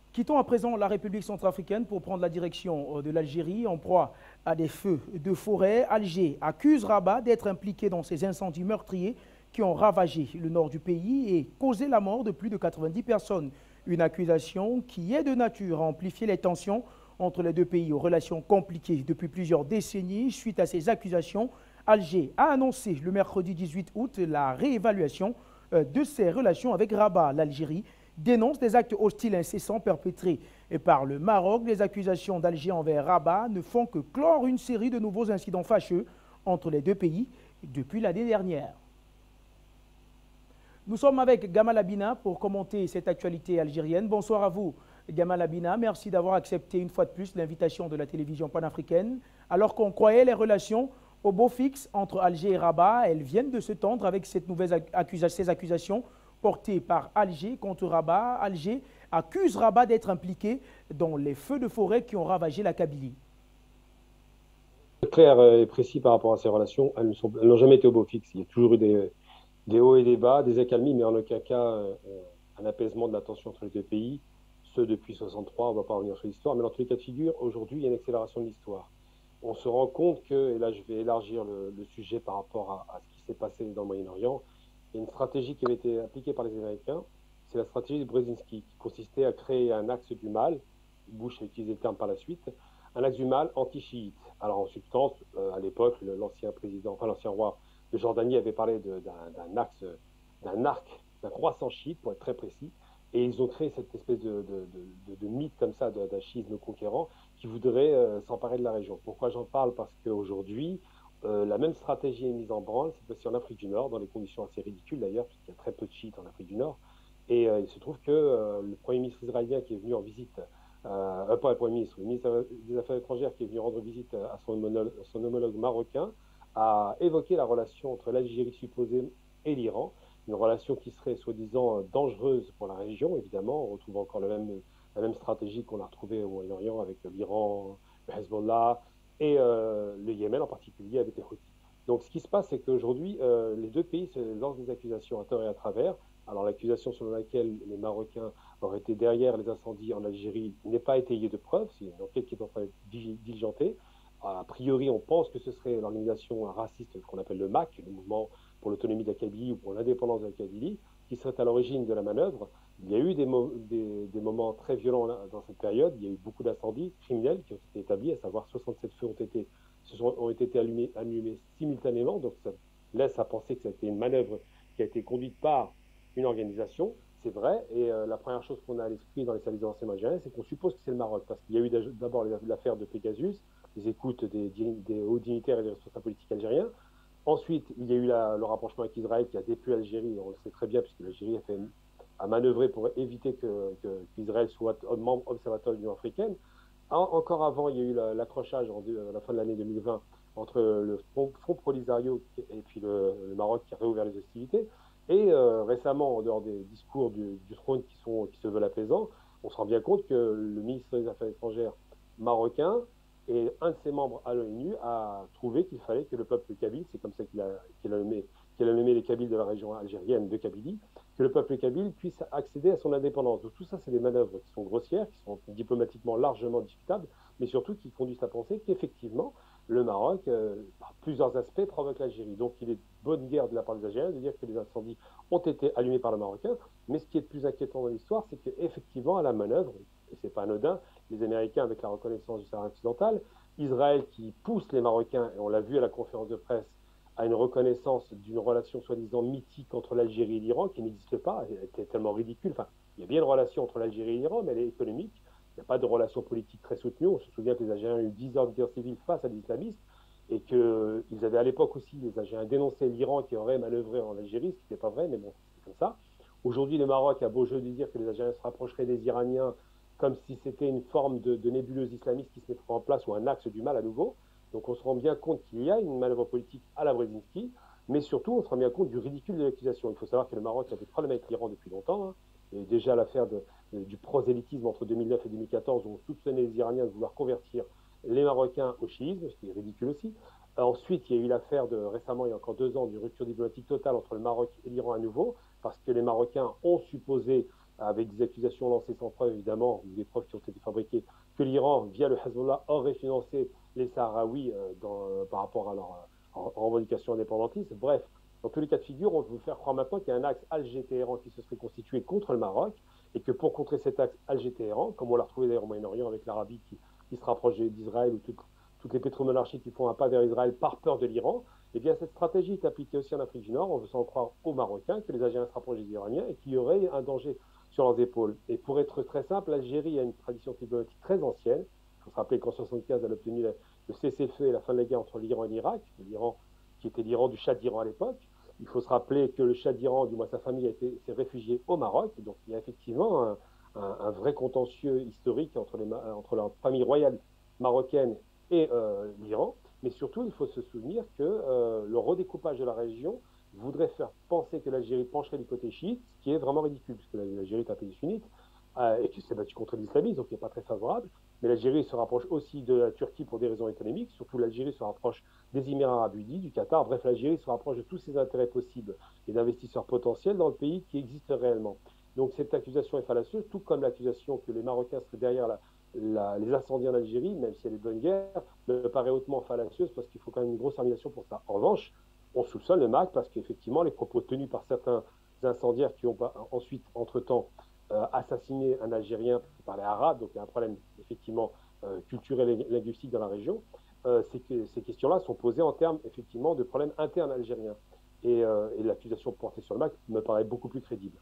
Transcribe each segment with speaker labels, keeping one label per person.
Speaker 1: Quittons à présent la République centrafricaine pour prendre la direction de l'Algérie en proie à des feux de forêt. Alger accuse Rabat d'être impliqué dans ces incendies meurtriers qui ont ravagé le nord du pays et causé la mort de plus de 90 personnes. Une accusation qui est de nature à amplifier les tensions entre les deux pays aux relations compliquées depuis plusieurs décennies. Suite à ces accusations, Alger a annoncé le mercredi 18 août la réévaluation de ses relations avec Rabat. L'Algérie dénonce des actes hostiles incessants perpétrés par le Maroc. Les accusations d'Alger envers Rabat ne font que clore une série de nouveaux incidents fâcheux entre les deux pays depuis l'année dernière. Nous sommes avec Gamal Abina pour commenter cette actualité algérienne. Bonsoir à vous, Gamal Abina. Merci d'avoir accepté une fois de plus l'invitation de la télévision panafricaine. Alors qu'on croyait les relations au beau fixe entre Alger et Rabat, elles viennent de se tendre avec ces accusations portées par Alger contre Rabat. Alger accuse Rabat d'être impliqué dans les feux de forêt qui ont ravagé la Kabylie.
Speaker 2: Clair et précis par rapport à ces relations, elles n'ont jamais été au beau fixe. Il y a toujours eu des hauts et des bas, des accalmies, mais en aucun cas un apaisement de la tension entre les deux pays. Ce depuis 63, on ne va pas revenir sur l'histoire, mais dans tous les cas de figure, aujourd'hui, il y a une accélération de l'histoire. On se rend compte que, et là je vais élargir le sujet par rapport à ce qui s'est passé dans le Moyen-Orient, il y a une stratégie qui avait été appliquée par les Américains, c'est la stratégie de Brzezinski, qui consistait à créer un axe du mal, Bush a utilisé le terme par la suite, un axe du mal anti-chiite. Alors en substance, à l'époque, l'ancien président, enfin l'ancien roi de Jordanie avait parlé d'un axe, d'un arc, d'un croissant chiite, pour être très précis, et ils ont créé cette espèce de mythe comme ça d'un chiisme conquérant qui voudrait s'emparer de la région. Pourquoi j'en parle? Parce qu'aujourd'hui, la même stratégie est mise en branle, cette fois-ci en Afrique du Nord, dans des conditions assez ridicules d'ailleurs, puisqu'il y a très peu de chiites en Afrique du Nord. Et il se trouve que le Premier ministre israélien qui est venu en visite, pas le Premier ministre, le ministre des Affaires étrangères qui est venu rendre visite à son homologue marocain, a évoqué la relation entre l'Algérie supposée et l'Iran, une relation qui serait soi-disant dangereuse pour la région, évidemment. On retrouve encore la même stratégie qu'on a retrouvée au Moyen-Orient avec l'Iran, le Hezbollah et le Yémen en particulier avec les Houthis. Donc ce qui se passe, c'est qu'aujourd'hui, les deux pays se lancent des accusations à tort et à travers. Alors l'accusation selon laquelle les Marocains auraient été derrière les incendies en Algérie n'est pas étayée de preuves, c'est une enquête qui est en train d'être diligentée. A priori, on pense que ce serait l'organisation raciste qu'on appelle le MAC, le Mouvement pour l'autonomie de la Kabylie ou pour l'indépendance de la Kabylie, qui serait à l'origine de la manœuvre. Il y a eu des moments très violents dans cette période. Il y a eu beaucoup d'incendies criminels qui ont été établis, à savoir 67 feux ont été allumés simultanément. Donc ça laisse à penser que ça a été une manœuvre qui a été conduite par une organisation, c'est vrai. Et la première chose qu'on a à l'esprit dans les services de renseignement algériens, c'est qu'on suppose que c'est le Maroc, parce qu'il y a eu d'abord l'affaire de Pegasus, les écoutes des hauts dignitaires et des responsables politiques algériens. Ensuite, il y a eu le rapprochement avec Israël qui a déplu l'Algérie, on le sait très bien, puisque l'Algérie a manœuvré pour éviter qu'Israël soit membre observateur de l'Union africaine. Encore avant, il y a eu l'accrochage à la fin de l'année 2020 entre le Front Polisario et puis le Maroc qui a réouvert les hostilités. Et récemment, en dehors des discours du trône qui se veulent apaisants, on se rend bien compte que le ministre des Affaires étrangères marocain et un de ses membres à l'ONU a trouvé qu'il fallait que le peuple kabyle, c'est comme ça qu'il a nommé les Kabyles de la région algérienne de Kabylie, que le peuple kabyle puisse accéder à son indépendance. Donc tout ça, c'est des manœuvres qui sont grossières, qui sont diplomatiquement largement discutables, mais surtout qui conduisent à penser qu'effectivement, le Maroc, par plusieurs aspects, provoque l'Algérie. Donc il est de bonne guerre de la part des Algériens de dire que les incendies ont été allumés par le Marocain, mais ce qui est le plus inquiétant dans l'histoire, c'est qu'effectivement, à la manœuvre, et c'est pas anodin, les Américains avec la reconnaissance du Sahara occidental, Israël qui pousse les Marocains, et on l'a vu à la conférence de presse, à une reconnaissance d'une relation soi-disant mythique entre l'Algérie et l'Iran qui n'existe pas, elle était tellement ridicule. Enfin, il y a bien une relation entre l'Algérie et l'Iran, mais elle est économique. Il n'y a pas de relation politique très soutenue. On se souvient que les Algériens ont eu 10 ans de guerre civile face à des islamistes et qu'ils avaient à l'époque aussi, les Algériens, dénoncé l'Iran qui aurait manœuvré en Algérie, ce qui n'était pas vrai, mais bon, c'est comme ça. Aujourd'hui, le Maroc a beau jeu de dire que les Algériens se rapprocheraient des Iraniens comme si c'était une forme de nébuleuse islamiste qui se mettrait en place ou un axe du mal à nouveau. Donc on se rend bien compte qu'il y a une manœuvre politique à la Brzezinski, mais surtout on se rend bien compte du ridicule de l'accusation. Il faut savoir que le Maroc a des problèmes avec l'Iran depuis longtemps. Hein. Il y a déjà l'affaire du prosélytisme entre 2009 et 2014 où on soupçonnait les Iraniens de vouloir convertir les Marocains au chiisme, ce qui est ridicule aussi. Ensuite, il y a eu l'affaire récemment, il y a encore 2 ans, d'une rupture diplomatique totale entre le Maroc et l'Iran à nouveau, parce que les Marocains ont supposé avec des accusations lancées sans preuve, évidemment, ou des preuves qui ont été fabriquées, que l'Iran, via le Hezbollah, aurait financé les Sahraouis par rapport à leur revendication indépendantiste. Bref, dans tous les cas de figure, on veut faire croire maintenant qu'il y a un axe Alger-Téhéran qui se serait constitué contre le Maroc, et que pour contrer cet axe Alger-Téhéran, comme on l'a retrouvé d'ailleurs au Moyen-Orient avec l'Arabie qui se rapproche d'Israël, ou toutes les pétromonarchies qui font un pas vers Israël par peur de l'Iran, eh bien cette stratégie est appliquée aussi en Afrique du Nord. On veut s'en croire aux Marocains, que les Algériens se rapprochent des Iraniens et qu'il y aurait un danger sur leurs épaules. Et pour être très simple, l'Algérie a une tradition diplomatique très ancienne. Il faut se rappeler qu'en 1975, elle a obtenu le cessez-le-feu et la fin de la guerre entre l'Iran et l'Irak, l'Iran qui était l'Iran du Shah d'Iran à l'époque. Il faut se rappeler que le Shah d'Iran, du moins sa famille, s'est réfugié au Maroc. Donc il y a effectivement un vrai contentieux historique entre la famille royale marocaine et l'Iran. Mais surtout, il faut se souvenir que le redécoupage de la région voudrait faire penser que l'Algérie pencherait du côté chiite, ce qui est vraiment ridicule, puisque l'Algérie est un pays sunnite et qui s'est battu contre l'islamisme, donc qui n'est pas très favorable. Mais l'Algérie se rapproche aussi de la Turquie pour des raisons économiques. Surtout, l'Algérie se rapproche des Émirats arabes unis, du Qatar. Bref, l'Algérie se rapproche de tous ses intérêts possibles et d'investisseurs potentiels dans le pays qui existe réellement. Donc cette accusation est fallacieuse, tout comme l'accusation que les Marocains seraient derrière les incendies en Algérie, même si elle est de bonne guerre, me paraît hautement fallacieuse parce qu'il faut quand même une grosse organisation pour ça. En revanche, on soupçonne le MAC parce qu'effectivement, les propos tenus par certains incendiaires qui ont ensuite, entre-temps, assassiné un Algérien qui parlait arabe, donc il y a un problème effectivement culturel et linguistique dans la région, ces questions-là sont posées en termes effectivement de problèmes internes algériens. Et l'accusation portée sur le MAC me paraît beaucoup plus crédible.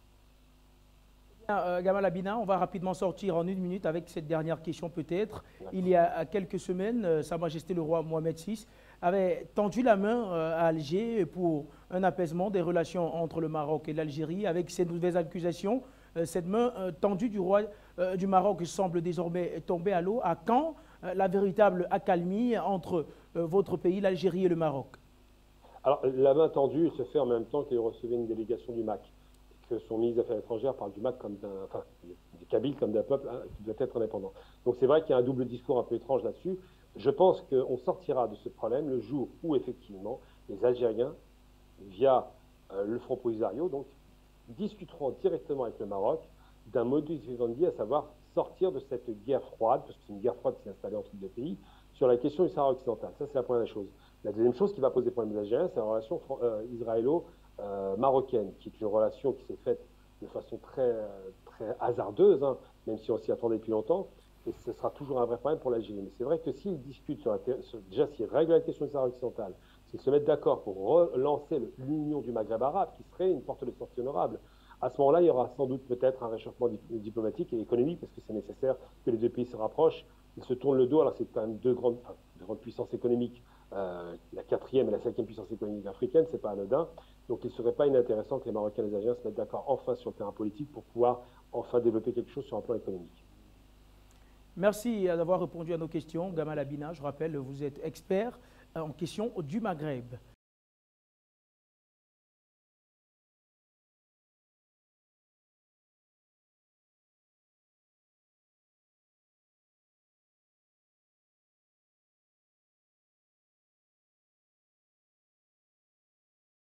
Speaker 1: Gamal Abina, on va rapidement sortir en une minute avec cette dernière question peut-être. Il y a quelques semaines, Sa Majesté le roi Mohamed VI avait tendu la main à Alger pour un apaisement des relations entre le Maroc et l'Algérie. Avec ces nouvelles accusations, cette main tendue du roi du Maroc semble désormais tomber à l'eau. À quand la véritable accalmie entre votre pays, l'Algérie et le Maroc?
Speaker 2: Alors, la main tendue se fait en même temps qu'il recevait une délégation du MAC. Que son ministre des Affaires étrangères parle du MAC comme des Kabyles comme d'un peuple qui doit être indépendant. Donc c'est vrai qu'il y a un double discours un peu étrange là-dessus. Je pense qu'on sortira de ce problème le jour où effectivement les Algériens, via le Front Polisario, donc discuteront directement avec le Maroc d'un modus vivendi, à savoir sortir de cette guerre froide, parce que c'est une guerre froide qui s'est installée entre les deux pays, sur la question du Sahara occidental. Ça, c'est la première chose. La deuxième chose qui va poser problème aux Algériens, c'est la relation israélo-marocaine, qui est une relation qui s'est faite de façon très hasardeuse, hein, même si on s'y attendait depuis longtemps, et ce sera toujours un vrai problème pour l'Algérie. Mais c'est vrai que s'ils discutent déjà s'ils règlent la question du Sahara occidental, s'ils se mettent d'accord pour relancer l'union du Maghreb arabe, qui serait une porte de sortie honorable, à ce moment-là, il y aura sans doute peut-être un réchauffement diplomatique et économique, parce que c'est nécessaire que les deux pays se rapprochent. Ils se tournent le dos, alors c'est quand même deux grandes puissances économiques, la quatrième et la cinquième puissance économique africaine, c'est pas anodin. Donc il ne serait pas inintéressant que les Marocains et les Algériens se mettent d'accord enfin sur le terrain politique pour pouvoir enfin développer quelque chose sur un plan économique.
Speaker 1: Merci d'avoir répondu à nos questions, Gamal Abina. Je rappelle, vous êtes expert en questions du Maghreb.